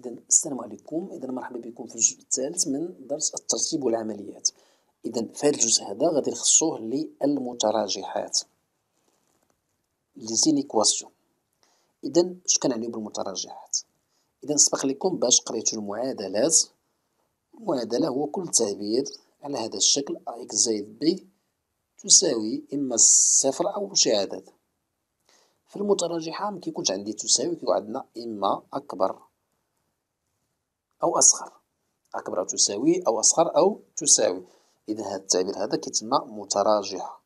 إذا السلام عليكم، إذا مرحبا بكم في الجزء الثالث من درس الترتيب والعمليات. إذا في هذا الجزء هذا غادي نخصوه للمتراجحات لي زينيكواسيون. إذا اش كنعنيو بالمتراجحات؟ إذا سبق لكم باش قريتو المعادلات. المعادلة هو كل تعبير على هذا الشكل إكس زائد بي تساوي إما صفر أو شي عدد. في المتراجحة مكيكونش عندي تساوي، كيكون عندنا إما أكبر أو أصغر، أكبر أو تساوي أو أصغر أو تساوي. إذا هذا التعبير هذا كيتسمى متراجحة.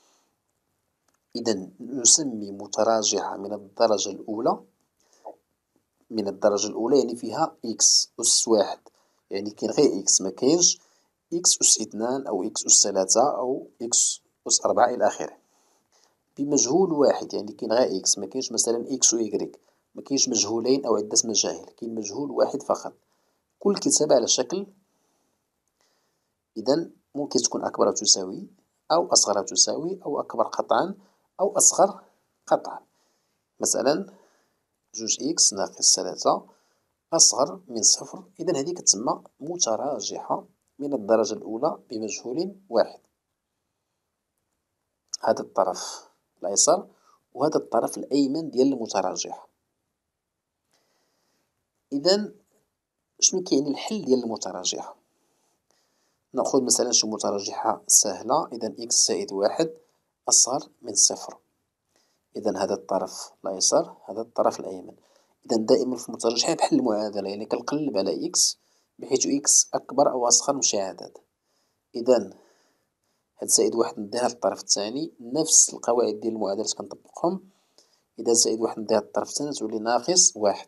إذا نسمي متراجحة من الدرجة الأولى، يعني فيها إكس أس واحد، يعني كاين غير إكس، مكاينش إكس أس اثنان أو إكس أس ثلاثة أو إكس أس أربعة إلى آخره. بمجهول واحد، يعني كاين غير إكس، مكاينش مثلا إكس و إيكغيك، مكاينش مجهولين أو عدة مجاهيل، كاين مجهول واحد فقط. كل كتابة على شكل. إذا ممكن تكون أكبر أو تساوي أو أصغر أو تساوي أو أكبر قطعا أو أصغر قطعا. مثلا جوج إكس ناقص ثلاثة أصغر من صفر. إذا هذه كتسمى متراجحة من الدرجة الأولى بمجهول واحد. هذا الطرف الأيسر وهذا الطرف الأيمن ديال المتراجحة. إذا شنو كيعني الحل ديال المتراجحة؟ نأخذ مثلا شي متراجحة سهلة. إذا إكس زائد واحد أصغر من صفر. إذا هذا الطرف الأيسر هذا الطرف الأيمن. إذا دائما في المتراجحة بحل المعادلة، يعني كنقلب على إكس بحيث إكس أكبر أو أصغر من شي عدد. إذا هاد زائد واحد نديها للطرف الثاني، نفس القواعد ديال المعادلات كنطبقهم. إذا زائد واحد نديها للطرف الثاني تولي ناقص واحد.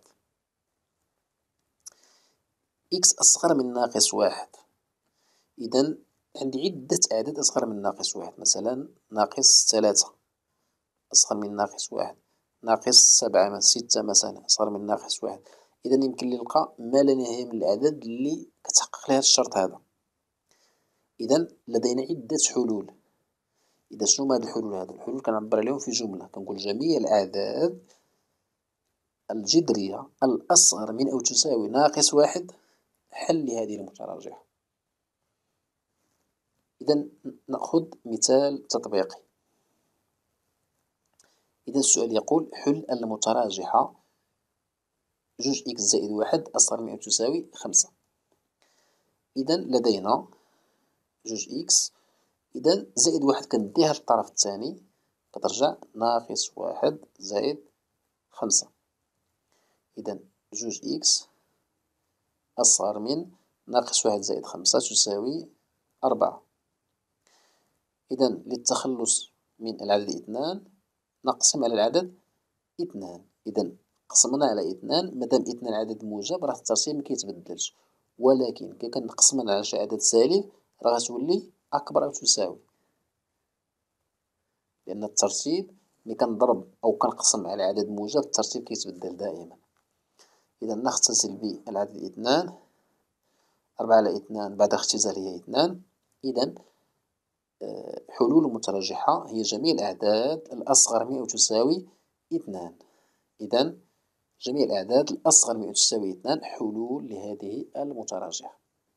إكس أصغر من ناقص واحد. إذا عندي عدة أعداد أصغر من ناقص واحد، مثلا ناقص ثلاثة أصغر من ناقص واحد، ناقص سبعة ستة مثلا أصغر من ناقص واحد. إذا يمكن لي نلقى ما لا نهاية من الأعداد اللي كتحقق لها الشرط هذا. إذا لدينا عدة حلول. إذا شنو هما هاد الحلول هادو؟ الحلول كنعبر عليهم في جملة، كنقول جميع الأعداد الجذرية الأصغر من أو تساوي ناقص واحد حل لهذه المتراجحة. إذا نأخذ مثال تطبيقي. إذا السؤال يقول حل المتراجحة جوج إكس زائد واحد أصغر من أو تساوي خمسة. إذا لدينا جوج إكس، إذا زائد واحد كنديها للطرف الثاني كترجع ناقص واحد زائد خمسة. إذا جوج إكس أصغر من ناقص واحد زائد خمسة تساوي أربعة. إذا للتخلص من العدد اثنان نقسم على العدد اثنان. إذا قسمنا على اثنان، مادام اثنان عدد موجب راه الترتيب مكيتبدلش، ولكن كي كنقسمنا على شي عدد سالب راه غتولي أكبر أو تساوي، لأن الترتيب ملي كنضرب أو كنقسم على عدد موجب الترتيب كيتبدل دائما. إذا نختزل بالعدد اثنان، أربعة على اثنان بعد اختزال هي اثنان. إذا حلول متراجحة هي جميع الأعداد الأصغر من أو تساوي اثنان. إذا جميع الأعداد الأصغر من أو تساوي اثنان حلول لهذه المتراجحة.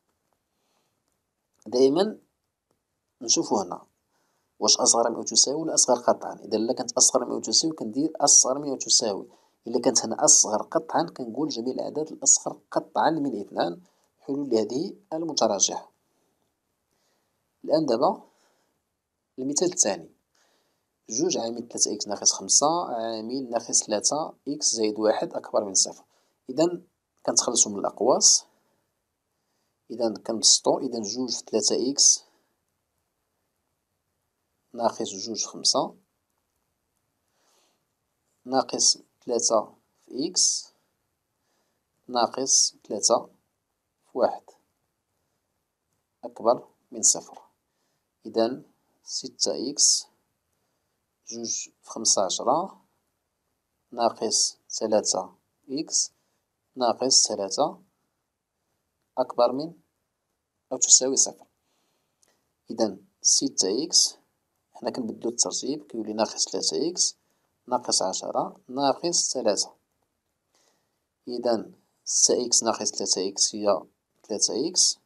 دائما نشوفو هنا واش أصغر من أو تساوي ولا أصغر قطعا. إذا لا كانت أصغر من أو تساوي كندير أصغر من أو تساوي، إلا كانت هنا أصغر قطعا كنقول جميع الأعداد الأصغر قطعا من اثنان حلول لهذه المتراجحة. الآن دابا المثال الثاني، جوج عامل ثلاثة إكس ناقص خمسة عامل ناقص ثلاثة إكس زائد واحد أكبر من صفر. إذا كنتخلصو من الأقواس. إذا كنبسطو. إذا جوج في ثلاثة إكس ناقص جوج خمسة ناقص ثلاثة في إكس ناقص ثلاثة في واحد أكبر من صفر. إذا ستة إكس جوج في خمسة عشرة ناقص ثلاثة إكس ناقص ثلاثة أكبر من أو تساوي صفر. إذا ستة إكس حنا كنبدلو الترتيب كيولي ناقص ثلاثة إكس ناقص عشرة ناقص ثلاثة. إذا 6 إكس ناقص 3 إكس هي 3 إكس،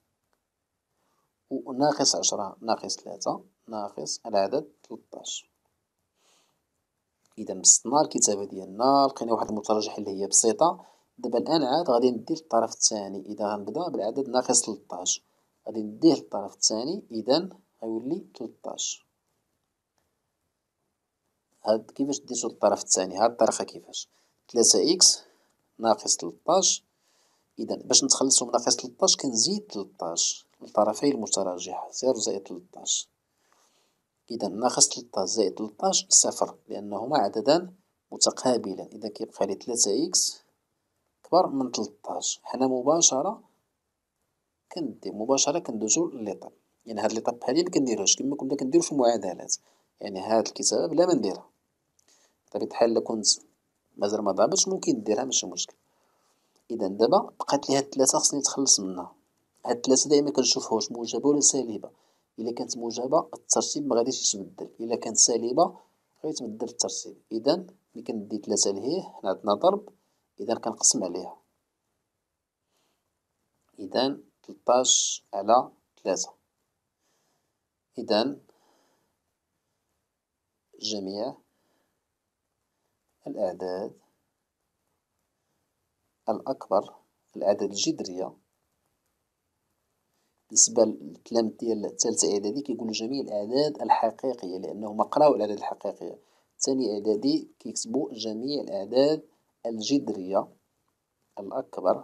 وناقص 10 ناقص 3 ناقص العدد 13. إذا بسطنا الكتابة ديالنا، لقينا واحد المترجح اللي هي بسيطة. دابا الآن عاد غادي ندي للطرف الثاني، إذا غنبدا بالعدد ناقص 13 غادي نديه للطرف الثاني، إذا غيولي 13. هاد كيفاش ديتو للطرف الثاني؟ هاد الطريقة كيفاش: 3 إكس ناقص 13. إذا باش نتخلصو من ناقص 13 كنزيد 13 للطرفين المتراجحة، 0 زائد 13. إذا ناقص 13 زائد 13 صفر، لأنهما عددان متقابلان. إذا كيبقى لي 3 إكس كبر من 13. حنا مباشرة كندوزو لليطاب، يعني هاد ليطاب هادي مكنديرهاش كما كنا كنديرو في المعادلات، يعني هاد الكتابة بلا ما نديرها. بطبيعة الحال إلا كنت مازال ما ضابطش ممكن ديرها ماشي مشكل. إذا دابا بقات لي هاد 3 خصني نتخلص منها. هاد 3 دايما كنشوفها موجبة ولا سالبة. إلا كانت موجبة الترتيب مغاديش يتبدل، إلا كانت سالبة غيتبدل الترتيب. إذا ملي كندي 3 لهيه حنا عندنا ضرب، إذا كنقسم عليها. إذا 13 على 3. إذا جميع الأعداد الأكبر، الأعداد الجذرية، بالنسبة للتلاميذ ديال الثالثة إعدادي كيقولو جميع الأعداد الحقيقية، لأنهم قراو الأعداد الحقيقية. ثاني إعدادي كيكتبو جميع الأعداد الجذرية الأكبر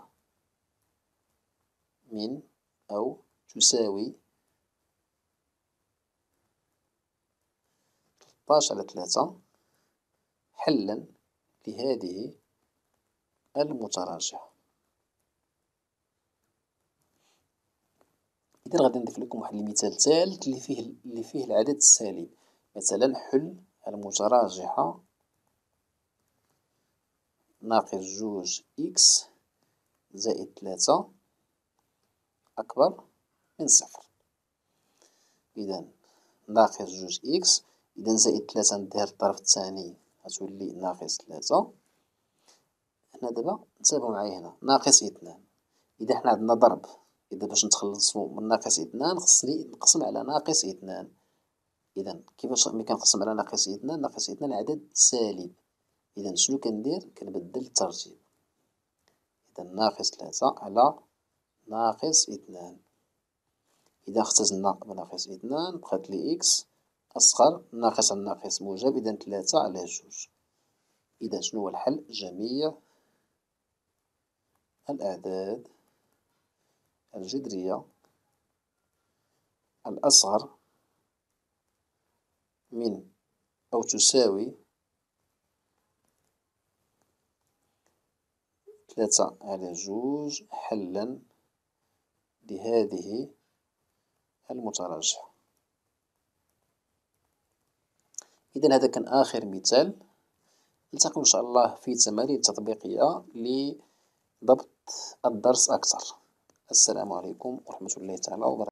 من أو تساوي 13 على 3 حلا لهذه المتراجعة. إذا غادي نضيف لكم واحد المثال ثالث اللي فيه العدد السالب. مثلا حل المتراجعة ناقص 2 إكس زائد 3 أكبر من 0. إذا ناقص 2 إكس، إذا زائد 3 نديها للطرف الثاني غتولي ناقص 3. هنا دابا انتبهو معايا، هنا ناقص 2. إذا حنا عندنا ضرب، إذا باش نتخلصو من ناقص 2 خصني نقسم على ناقص 2. إذا كيفاش ملي كنقسم على ناقص 2؟ ناقص 2 عدد سالب. إذا شنو كندير؟ كنبدل الترتيب. إذا ناقص 3 على ناقص 2. إذا اختزلنا بناقص 2 بقات لي إكس أصغر، ناقص على ناقص موجب، إذا 3 على 2. إذا شنو هو الحل؟ جميع الأعداد الجذرية الأصغر من أو تساوي 3 على 2 حلا لهذه المتراجعة. إذا هذا كان آخر مثال. نلتقي إن شاء الله في تمارين تطبيقية لضبط الدرس أكثر. السلام عليكم ورحمة الله تعالى وبركاته.